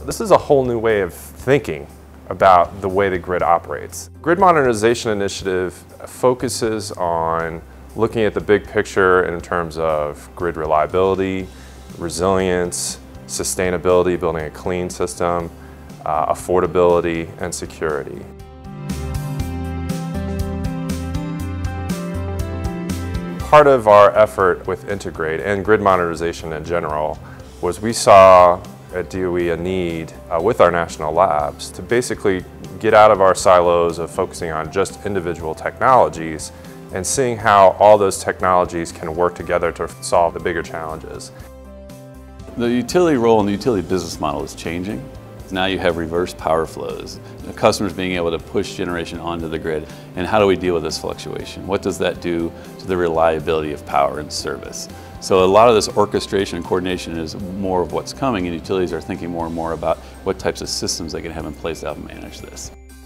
This is a whole new way of thinking about the way the grid operates. Grid Modernization Initiative focuses on looking at the big picture in terms of grid reliability, resilience, sustainability, building a clean system, affordability, and security. Part of our effort with Integrate and grid modernization in general was we saw at DOE a need with our national labs to basically get out of our silos of focusing on just individual technologies and seeing how all those technologies can work together to solve the bigger challenges. The utility role in the utility business model is changing. Now you have reverse power flows, the customers being able to push generation onto the grid, and how do we deal with this fluctuation? What does that do to the reliability of power and service? So a lot of this orchestration and coordination is more of what's coming, and utilities are thinking more and more about what types of systems they can have in place to help manage this.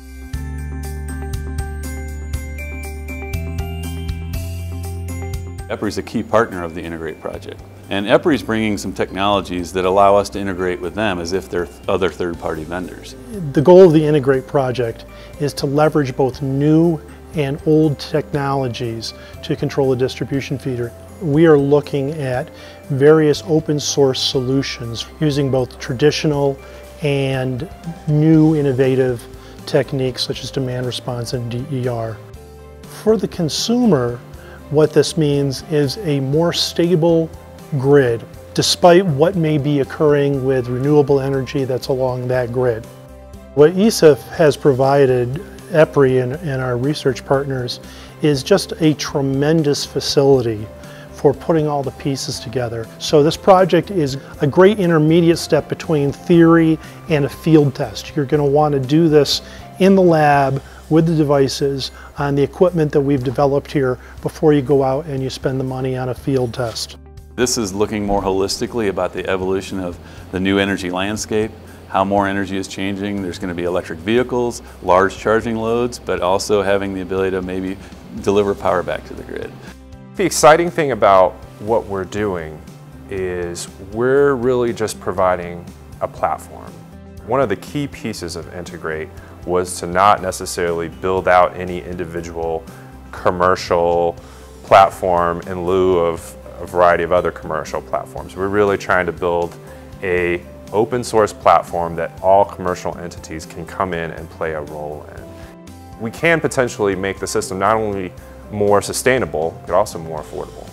EPRI is a key partner of the Integrate project. And EPRI is bringing some technologies that allow us to integrate with them as if they're other third-party vendors. The goal of the Integrate project is to leverage both new and old technologies to control the distribution feeder. We are looking at various open source solutions using both traditional and new innovative techniques such as demand response and DER. For the consumer, what this means is a more stable grid, despite what may be occurring with renewable energy that's along that grid. What ESIF has provided EPRI and our research partners is just a tremendous facility for putting all the pieces together. So this project is a great intermediate step between theory and a field test. You're going to want to do this in the lab with the devices on the equipment that we've developed here before you go out and you spend the money on a field test. This is looking more holistically about the evolution of the new energy landscape, how more energy is changing. There's going to be electric vehicles, large charging loads, but also having the ability to maybe deliver power back to the grid. The exciting thing about what we're doing is we're really just providing a platform. One of the key pieces of Integrate was to not necessarily build out any individual commercial platform in lieu of a variety of other commercial platforms. We're really trying to build an open source platform that all commercial entities can come in and play a role in. We can potentially make the system not only more sustainable, but also more affordable.